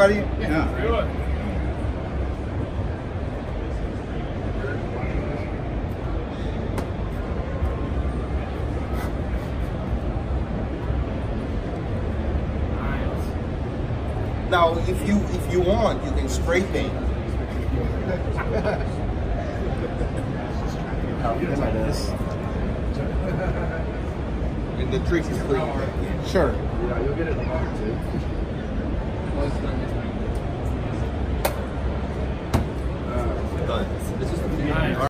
everybody? Yeah. Now, if you want, you can spray paint. And the trick is clean. Sure. Yeah, you'll get it in the market too. Done.